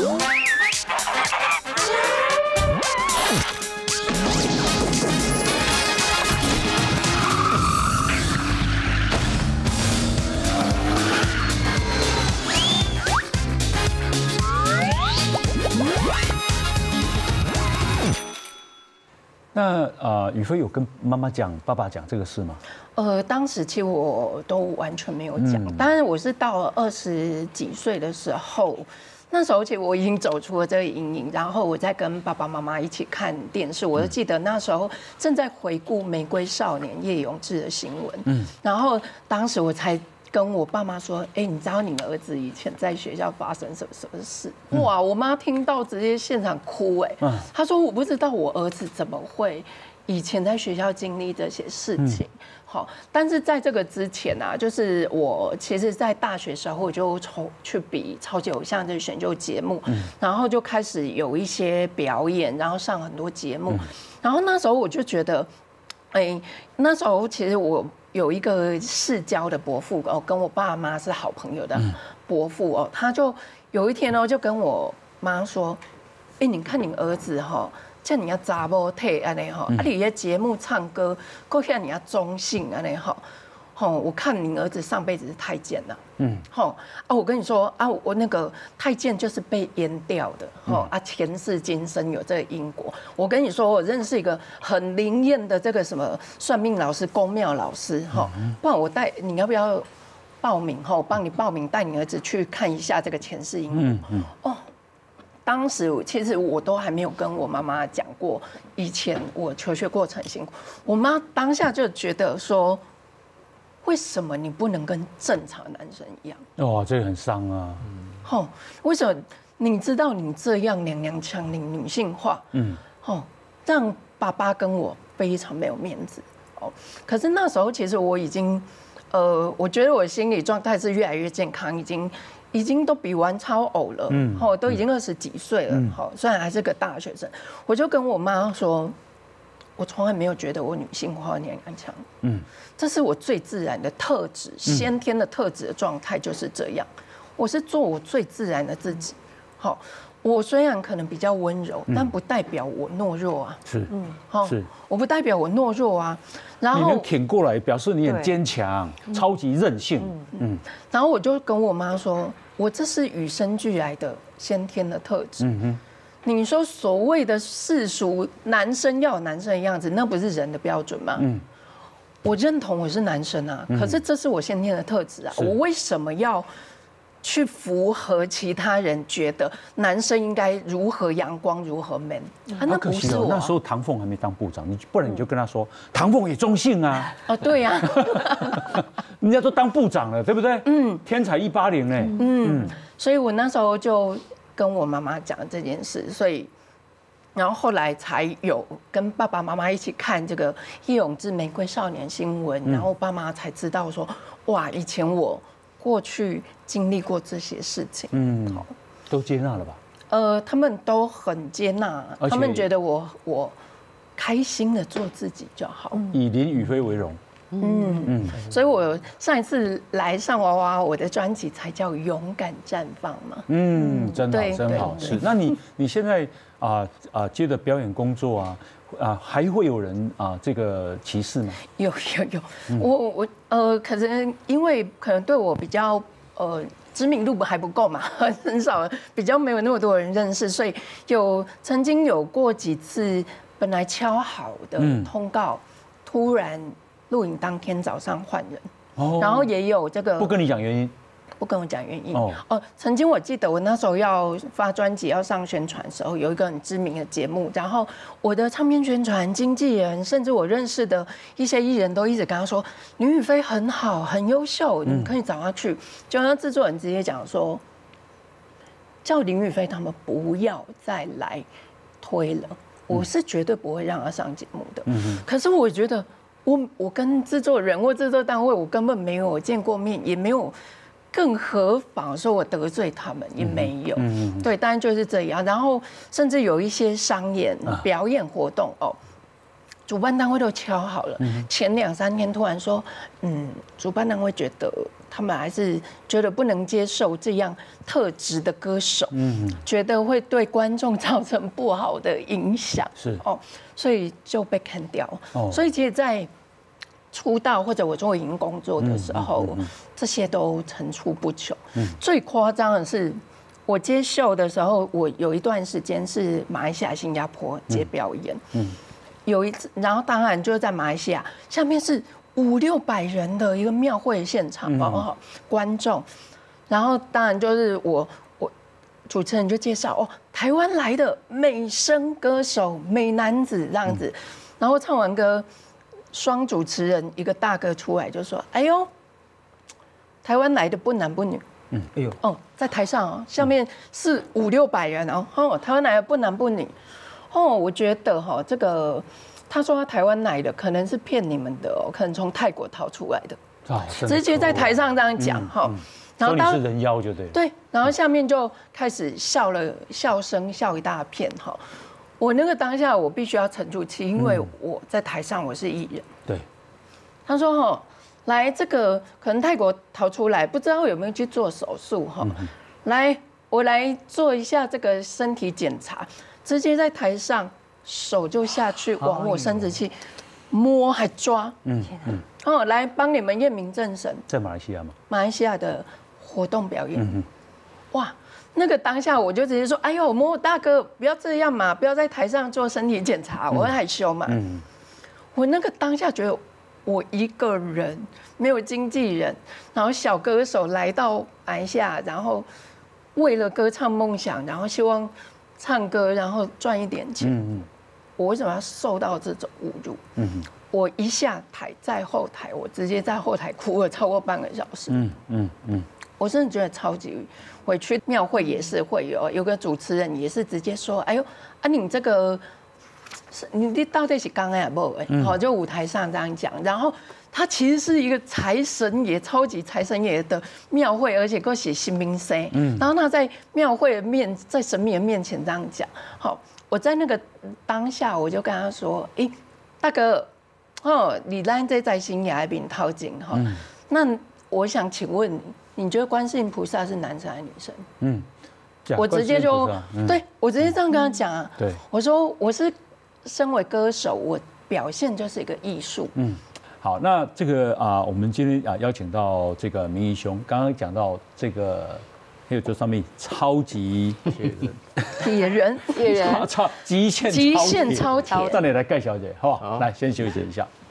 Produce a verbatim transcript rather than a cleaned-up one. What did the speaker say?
那呃，宇飞有跟妈妈讲、爸爸讲这个事吗？ 呃，当时其实我都完全没有讲， 嗯、 当然我是到了二十几岁的时候，那时候其实我已经走出了这个阴影，然后我在跟爸爸妈妈一起看电视，我就记得那时候正在回顾《玫瑰少年》叶永志的新闻，嗯，然后当时我才跟我爸妈说，哎，你知道你儿子以前在学校发生什么什么事？哇，我妈听到直接现场哭，哎，她说我不知道我儿子怎么会以前在学校经历这些事情。好，但是在这个之前啊，就是我其实，在大学时候我就抽去比超级偶像的选秀节目，然后就开始有一些表演，然后上很多节目，然后那时候我就觉得，哎，那时候其实我有一个世交的伯父哦，跟我爸妈是好朋友的伯父哦，他就有一天哦，就跟我妈说，哎，你看你儿子哈。叫你要查某体安尼吼，啊，你的节目唱歌，够像你要中性安尼吼，吼，我看你儿子上辈子是太监了，嗯，吼，啊，我跟你说啊，我那个太监就是被阉掉的，吼，啊，前世今生有这个因果。我跟你说，我认识一个很灵验的这个什么算命老师、公庙老师，吼，不然我带你要不要报名？吼，帮你报名，带你儿子去看一下这个前世因果，嗯嗯，哦。当时其实我都还没有跟我妈妈讲过，以前我求学过程很辛苦。我妈当下就觉得说，为什么你不能跟正常男生一样？ 哇，这个很伤啊。 吼，为什么你知道你这样娘娘腔、你女性化，嗯，吼，让爸爸跟我非常没有面子。哦，可是那时候其实我已经，呃，我觉得我心理状态是越来越健康，已经。已经都比完超偶了，嗯，吼，都已经二十几岁了，好，虽然还是个大学生，我就跟我妈说，我从来没有觉得我女性化、娘娘腔，嗯，这是我最自然的特质，先天的特质的状态就是这样，我是做我最自然的自己，好，我虽然可能比较温柔，但不代表我懦弱啊， 是，嗯，好，是， 我不代表我懦弱啊。然后你能挺过来，表示你很坚强，超级韧性。 嗯，然后我就跟我妈说，我这是与生俱来的先天的特质。嗯哼，你说所谓的世俗男生要有男生的样子，那不是人的标准吗？嗯，我认同我是男生啊，可是这是我先天的特质啊，我为什么要去符合其他人觉得男生应该如何阳光、如何 man 啊？那不是我。 那时候唐凤还没当部长，你不然你就跟他说，唐凤也中性啊。 哦，对呀， 人家都当部长了，对不对？嗯，天才一八零呢。 嗯，所以我那时候就跟我妈妈讲这件事，所以，然后后来才有跟爸爸妈妈一起看这个叶永志《玫瑰少年》新闻，然后爸妈才知道说，哇，以前我。过去经历过这些事情，嗯，好， 都接纳了吧？ 呃，他们都很接纳，他们觉得我我开心的做自己就好， 以林宇飞为荣。 嗯嗯，所以我上一次来上娃娃，我的专辑才叫《勇敢绽放》嘛。嗯， 真好，真好。是，那你你现在啊啊接着表演工作啊。啊，还会有人啊，这个歧视吗？ 有有有，我我呃，可能因为可能对我比较呃知名度还不够嘛，很少比较没有那么多人认识，所以有曾经有过几次本来敲好的通告，突然录影当天早上换人，哦，然后也有这个不跟你讲原因。 不跟我讲原因哦哦，曾经我记得我那时候要发专辑要上宣传的时候，有一个很知名的节目，然后我的唱片宣传经纪人，甚至我认识的一些艺人都一直跟他说，林宇飞很好，很优秀，你可以找他去。就那制作人直接讲说，叫林宇飞他们不要再来推了，我是绝对不会让他上节目的。嗯，可是我觉得我我跟制作人或制作单位，我根本没有见过面，也没有。更何妨说我得罪他们也没有，嗯、对，当然就是这样。然后甚至有一些商演、表演活动哦， 主办单位都敲好了，前两三天突然说，嗯，主办单位觉得他们还是觉得不能接受这样特质的歌手，嗯，觉得会对观众造成不好的影响， 是哦，所以就被砍掉。哦，所以其实，在出道或者我做影音工作的时候，嗯嗯嗯、这些都层出不穷。嗯、最夸张的是，我接秀的时候，我有一段时间是马来西亚、新加坡接表演。嗯嗯有一次，然后当然就是在马来西亚，下面是五六百人的一个庙会现场哦，嗯、观众，然后当然就是我我主持人就介绍哦，台湾来的美声歌手美男子这样子，嗯、然后唱完歌，双主持人一个大哥出来就说：“哎呦，台湾来的不男不女。”嗯，哎呦，哦，在台上哦，下面是五六百人哦，哦，台湾来的不男不女。哦，我觉得哈，这个他说他台湾来的，可能是骗你们的哦，可能从泰国逃出来的，啊，直接在台上这样讲哈。 然后当是人妖就对。 对，然后下面就开始笑了，笑声笑一大片哈。我那个当下我必须要沉住气，因为我在台上我是艺人。 对。 他说哈，来这个可能泰国逃出来，不知道有没有去做手术哈。来，我来做一下这个身体检查。直接在台上，手就下去往我生殖器摸还抓，嗯嗯，哦，来帮你们验明正身。 在马来西亚吗？ 马来西亚的活动表演，嗯、哇，那个当下我就直接说，哎呦，摸大哥不要这样嘛，不要在台上做身体检查，我很害羞嘛。嗯、我那个当下觉得我一个人没有经纪人，然后小歌手来到马来西亚，然后为了歌唱梦想，然后希望。唱歌，然后赚一点钱。嗯嗯，我为什么要受到这种侮辱？嗯嗯，我一下台在后台，我直接在后台哭了超过半个小时。嗯嗯嗯，我真的觉得超级委屈。庙会也是会有，有个主持人也是直接说：“哎呦，啊你这个，你你到底是刚才不？哎，好，就舞台上这样讲，然后。”他其实是一个财神爷，超级财神爷的庙会，而且给我写新兵声。嗯，然后他在庙会的面，在神明的面前这样讲。好，我在那个当下，我就跟他说：“哎、欸，大哥，哦，你咱这在新雅宾掏金哈，嗯、那我想请问你，你觉得观世音菩萨是男生还是女生？”嗯，我直接就、嗯、对我直接这样跟他讲啊。对，我说我是身为歌手，我表现就是一个艺术。嗯。 好，那这个啊，我们今天啊邀请到这个明仪兄，刚刚讲到这个，还有这上面超级铁人， 铁人，铁人， 超极限极限超铁， 再来来盖小姐，好不好？来先休息一下。